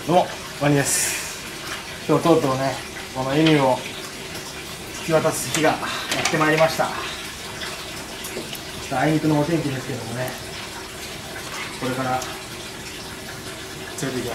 どうも、ワニです。今日とうとうね、このエミューを引き渡す日がやってまいりました。ちょっとあいにくのお天気ですけどもね、これから連れて行きます。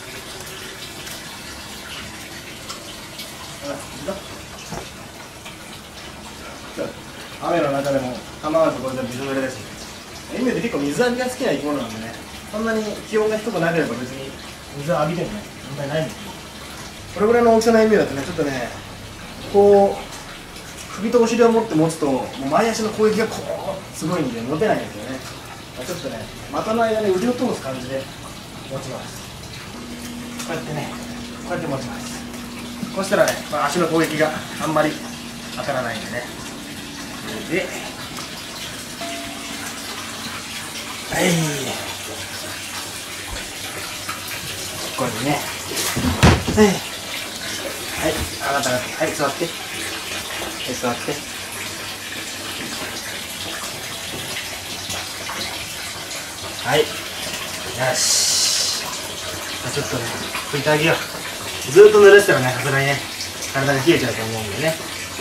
雨の中でも構わずこれでびしょ濡れですね。エミューって結構水浴びが好きな生き物なんでね、そんなに気温が低くなければ別に水を浴びてもね、問題ないんですけど、これぐらいの大きさのエミューだとね、ちょっとね、こう首とお尻を持って持つと、もう前足の攻撃がこうすごいんで持てないんですよね。ちょっとね、股の間に腕を通す感じで持ちます。こうやってね、こうやって持ちます。こうしたらね、足の攻撃があんまり当たらないんでね。で、はい、これでね、はい、上がった、はい、座って、はい、座って、はい、よし。ちょっとね、拭いてあげよう。ずっと濡れてたらね、さすがにね、体が冷えちゃうと思うんでね。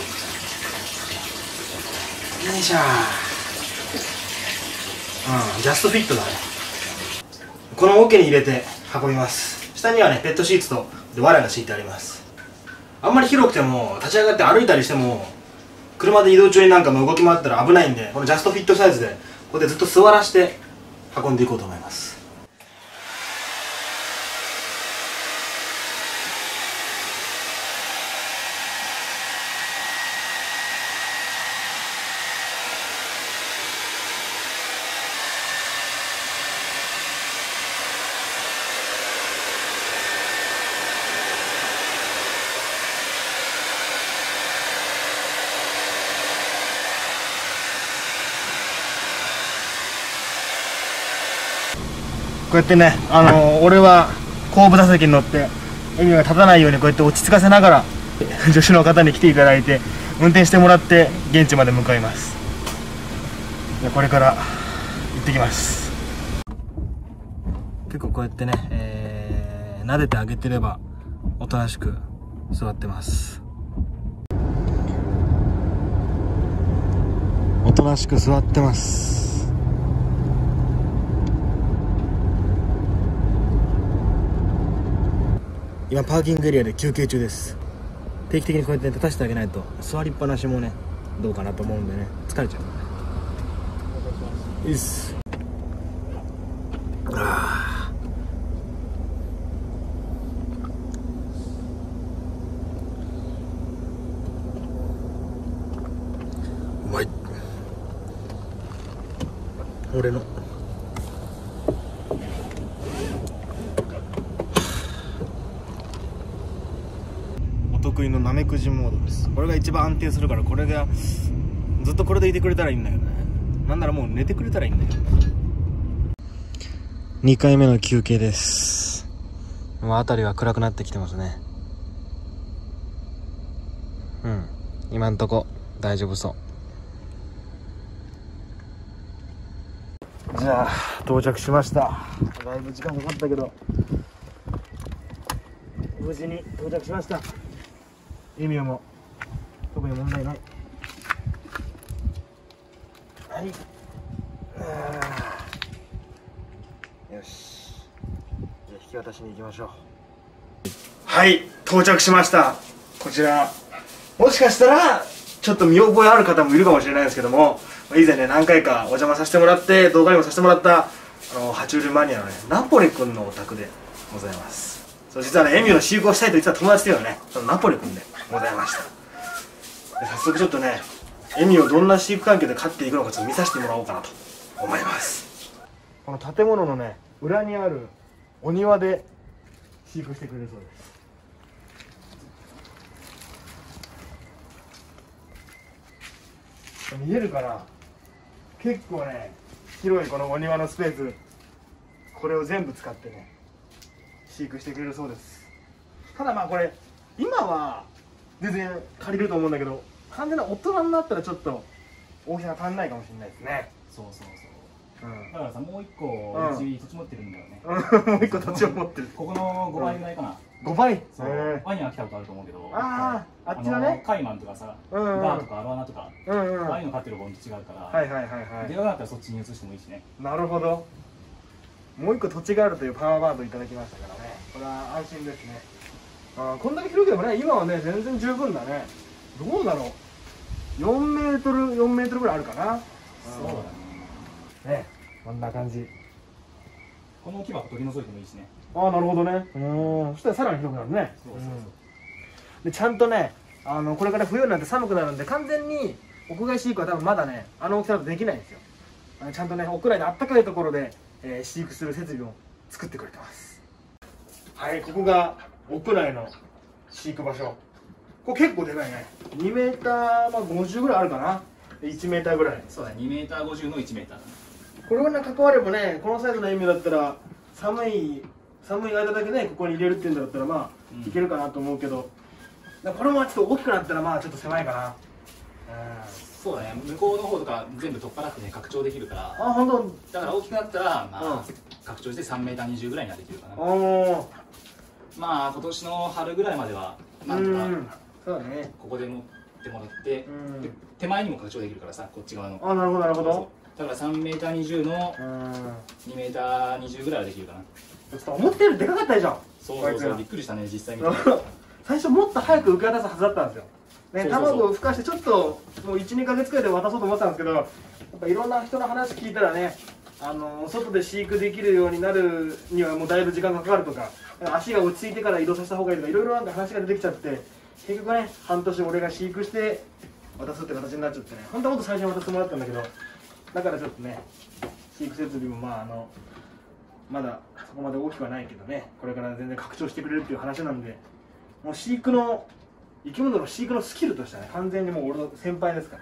よいしょ。ジャストフィットだね。この桶に入れて運びます。下にはね、ペットシーツと藁が敷いてあります。あんまり広くても立ち上がって歩いたりしても、車で移動中になんかも動き回ったら危ないんで、このジャストフィットサイズでここでずっと座らせて運んでいこうと思います。こうやってね、俺は後部座席に乗ってエミューが立たないようにこうやって落ち着かせながら助手の方に来ていただいて運転してもらって現地まで向かいます。これから行ってきます。結構こうやってね、撫でてあげてればおとなしく座ってます。おとなしく座ってます。今パーキングエリアで休憩中です。定期的にこうやって立たせてあげないと座りっぱなしもねどうかなと思うんでね、疲れちゃう。いいっす。うまい。俺のお得意のなめくじモードです。これが一番安定するから、これがずっとこれでいてくれたらいいんだけどね。なんならもう寝てくれたらいいんだけどね。2回目の休憩です。もう辺りは暗くなってきてますね。今んとこ大丈夫そう。じゃあ到着しました。だいぶ時間かかったけど無事に到着しました。エミューも特に問題ない。はい、よし、じゃあ引き渡しに行きましょう。はい、到着しました。こちらもしかしたらちょっと見覚えある方もいるかもしれないですけども、以前ね何回かお邪魔させてもらって動画にもさせてもらった爬虫類マニアのねナポレ君のお宅でございます。そう、実はねエミューの飼育をしたいと言ってた友達というのはねそのナポレ君でございました。で早速ちょっとねエミューをどんな飼育環境で飼っていくのかちょっと見させてもらおうかなと思います。この建物のね裏にあるお庭で飼育してくれるそうです。見えるかな。結構ね広いこのお庭のスペース、これを全部使ってね飼育してくれるそうです。ただまあこれ今は全然借りると思うんだけど、完全な大人になったらちょっと大きさが足んないかもしれないですね。そうそうそう。 だからさ、もう一個うち土地持ってるんだよね。 もう一個土地を持ってる。 ここの5倍ぐらいかな。 5倍。 そう。ワニは来たことあると思うけど、 あっちのね、 カイマンとかさ、ガーとかアロワナとか、ああいうの飼ってる方と違うから、でかくなったらそっちに移してもいいしね。 なるほど。もう一個土地があるというパワーワードいただきましたからね、これは安心ですね。こんだけ広ければね、今はね全然十分だね。どうだろう、4メートルぐらいあるかな。 そうだね。 ね、こんな感じ。 この木箱取り除いてもいいしね。 なるほどね。そしたらさらに広くなるね。でちゃんとね、これから冬になって寒くなるんで、完全に屋外飼育は多分まだね、大きさだとできないんですよ。ちゃんとね、屋内であったかいところで、飼育する設備を作ってくれてます。はい、ここが屋内の飼育場所。これ結構でかいね。2メーター、50ぐらいあるかな。1メーターぐらい。 そうだね、2メーター50の1メーターだね。 これが関わればね、このサイズの意味だったら寒い間だけね、ここに入れるっていうんだったらいけるかなと思うけど、これもちょっと大きくなったらちょっと狭いかな。 そうだね、向こうの方とか全部取っ払ってね、拡張できるから。 本当。 だから大きくなったら拡張して3メーター20ぐらいにはできるかな。今年の春ぐらいまではなんとかそうだね、 ここで持ってもらって、手前にも拡張できるからさ、こっち側の。 なるほどなるほど。 だから3メーター20の2メーター20ぐらいはできるかな。 ちょっと思ってるよりでかかったじゃん。 そうびっくりしたね、実際見て。 最初もっと早く受け渡すはずだったんですよね。卵を孵化してちょっともう 1,2 ヶ月くらいで渡そうと思ってたんですけど、やっぱいろんな人の話聞いたらね、外で飼育できるようになるにはもうだいぶ時間がかかるとか、足が落ち着いてから移動させた方がいいとか、いろいろなんか話が出てきちゃって、結局ね、半年俺が飼育して渡すって形になっちゃってね、本当はもっと最初に渡してもらったんだけど、だからちょっとね、飼育設備もまだそこまで大きくはないけどね、これから全然拡張してくれるっていう話なんで、もう生き物の飼育のスキルとしてはね、完全にもう俺の先輩ですから。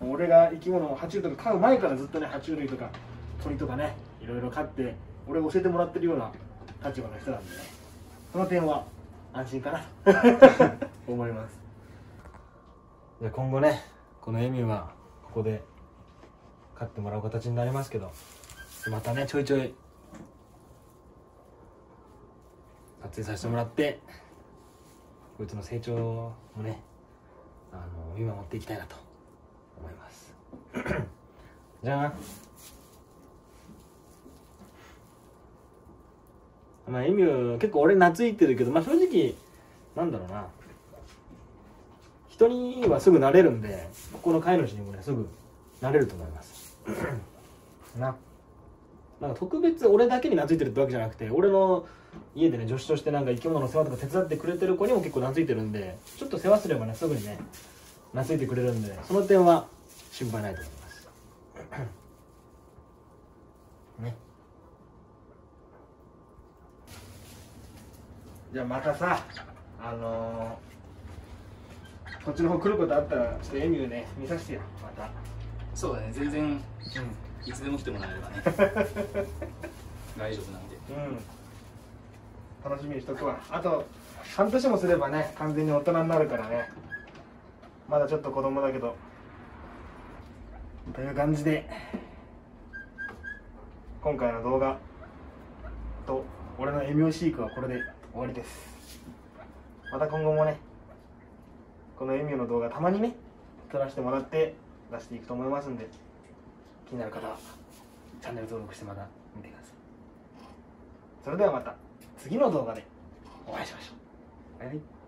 もう俺が生き物を爬虫類とか飼う前からずっとね、爬虫類とか鳥とかね、いろいろ飼って俺が教えてもらってるような立場の人なんでね、その点は安心かなと思います。じゃあ今後ね、このエミューはここで飼ってもらう形になりますけど、またねちょいちょい撮影させてもらって、こいつの成長もね見守っていきたいなと思いますじゃあエミュー結構俺懐いてるけど、正直なんだろうな、人にはすぐ慣れるんで、ここの飼い主にもねすぐ慣れると思いますなんか特別俺だけに懐いてるってわけじゃなくて、俺の家でね助手としてなんか生き物の世話とか手伝ってくれてる子にも結構懐いてるんで、ちょっと世話すればねすぐにね懐いてくれるんで、その点は心配ないと思いますね。じゃあまたさ、こっちの方来ることあったらちょっとエミューね見させてよ、また。 そうだね、全然、いつでも来てもらえればね大丈夫なんで、楽しみにしとくわ。あと半年もすればね完全に大人になるからね、まだちょっと子供だけど。という感じで今回の動画と俺のエミュー飼育はこれで終わりです。また今後もねこのエミューの動画たまにね撮らせてもらって出していくと思いますんで、気になる方はチャンネル登録してまた見てください。それではまた次の動画でお会いしましょう。バイバイ。